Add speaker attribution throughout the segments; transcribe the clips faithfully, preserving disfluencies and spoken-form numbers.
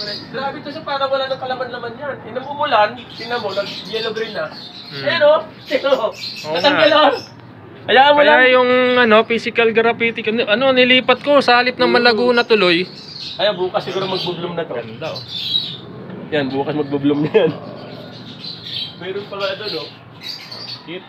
Speaker 1: Grabe to sa para wala ng kalaman-laman yan. Inang umulan, tingnan mo, nag-yellow green na.
Speaker 2: Hmm.
Speaker 1: Ayan o, tingnan mo.
Speaker 2: Oo
Speaker 1: Natanggal
Speaker 2: nga.
Speaker 1: lang. Hayaan mo lang.
Speaker 2: Kaya yung ano, physical graffiti, ano, nilipat ko sa halip ng malago na tuloy.
Speaker 1: Kaya bukas siguro magbo-bloom na to.
Speaker 2: Ganda oh.
Speaker 1: Yan, bukas magbo-bloom na yan. Meron pa nga doon, no?
Speaker 2: Cute.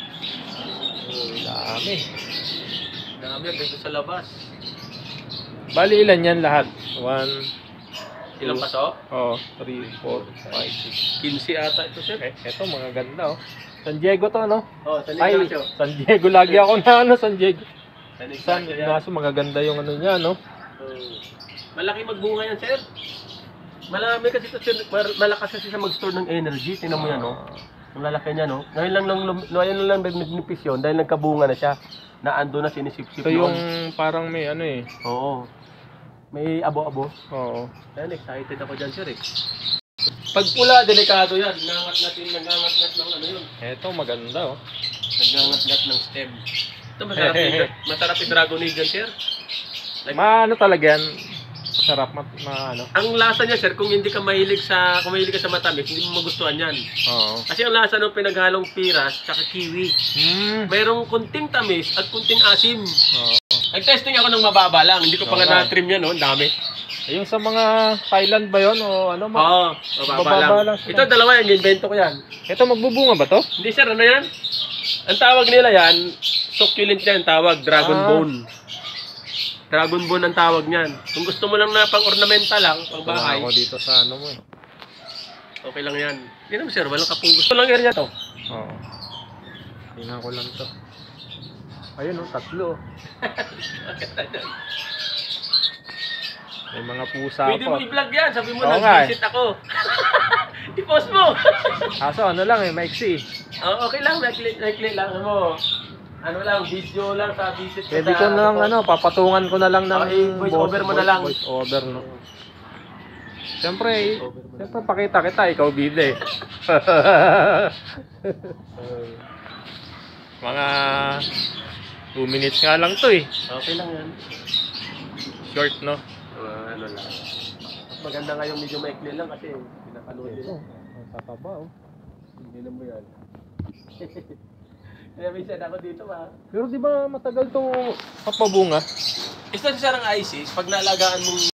Speaker 2: Dami.
Speaker 1: Dami yan, dito sa labas.
Speaker 2: Bali ilan yan lahat? One,
Speaker 1: Ilang paso?
Speaker 2: oh, three, four, five, six.
Speaker 1: quince ata ito, sir.
Speaker 2: Eh, eto mga ganda oh. San Diego to, no?
Speaker 1: Oh, sa
Speaker 2: Ay,
Speaker 1: Negosyo.
Speaker 2: San Diego. Lagi ako na ano, San Diego.
Speaker 1: Sa
Speaker 2: San,
Speaker 1: Negosyo yan.
Speaker 2: naso magaganda yung ano niya, no?
Speaker 1: Oh. Malaki magbunga yan, sir. Malami kasi ito, sir. Mar- Malakas kasi sa mag-store ng energy. Tingnan mo yan, no? Ang lalaki niya, no? Ngayon lang lang, ngayon lang nagnipis yun dahil nagkabunga na siya. Na ando na sinisip-sip
Speaker 2: Ito yung
Speaker 1: noon.
Speaker 2: parang may ano eh.
Speaker 1: Oo. May abo-abo.
Speaker 2: Oo.
Speaker 1: Ayan, excited ako dyan, sir, eh. Pag pula, delikado yan. Nangat natin, nangangat-ngat ng ano yun.
Speaker 2: Eto maganda oh.
Speaker 1: Nangangat-ngat ng stem. Ito, masarap yung, masarap yung Dragon Eagle, sir. Like,
Speaker 2: Maano talaga yan. Masarap, ma, ma ano.
Speaker 1: ang lasa niya, sir, kung hindi ka mahilig sa, kung mahilig ka sa matamis, hindi mo magustuhan yan.
Speaker 2: Oo.
Speaker 1: Kasi ang lasa ng pinaghalong piras, tsaka kiwi.
Speaker 2: Hmm.
Speaker 1: Mayroong kunting tamis at kunting asim.
Speaker 2: Oo.
Speaker 1: Nag-testing ako ng mababa lang, hindi ko pa nga
Speaker 2: Okay.
Speaker 1: na-trim yan, no? Ang dami.
Speaker 2: Eh, yung sa mga Thailand ba yon o ano? Ma
Speaker 1: Oo, mababa,
Speaker 2: Mababa
Speaker 1: lang.
Speaker 2: lang sila.
Speaker 1: Ito, dalawa yan, invento ko yan.
Speaker 2: Ito magbubunga ba to?
Speaker 1: Hindi, sir, ano yan? Ang tawag nila yan, succulent yan, tawag, dragon
Speaker 2: Ah.
Speaker 1: bone. Dragon bone ang tawag niyan. Kung gusto mo lang na pang-ornamental lang, pang
Speaker 2: Bahay.
Speaker 1: bahay,
Speaker 2: Ako dito sa ano mo eh.
Speaker 1: okay lang yan. Hindi naman, sir, walang kapung gusto lang area to.
Speaker 2: Oo. Tingnan ko lang to. Ayun oh, tatlo. May mga pusa
Speaker 1: Pwede
Speaker 2: pa.
Speaker 1: mo i-vlog yan, sabi mo,
Speaker 2: Oo nga eh.
Speaker 1: nag-visit ako. I-post mo.
Speaker 2: Kaso ano lang eh, maiksi.
Speaker 1: Oh, okay lang, like-like lang mo. Ano lang, video lang sa visit
Speaker 2: Pwede ko na lang ano, papatungan ko na lang ng
Speaker 1: Okay, voice over mo na lang.
Speaker 2: Voice over, no? Siyempre, eh, siyempre pakita kita, ikaw bida eh. Mga two minutes nga lang to eh.
Speaker 1: Okay lang yan.
Speaker 2: Short, no?
Speaker 1: Uh, ano lang. Maganda nga yung medyo maikli lang kasi pinapanood
Speaker 2: Ito,
Speaker 1: yun.
Speaker 2: ang tataba oh.
Speaker 1: Hindi na mo yan. Kaya minsan ako dito ba?
Speaker 2: Pero di ba matagal to papabunga?
Speaker 1: Isa sa sarang ISIS, pag naalagaan mong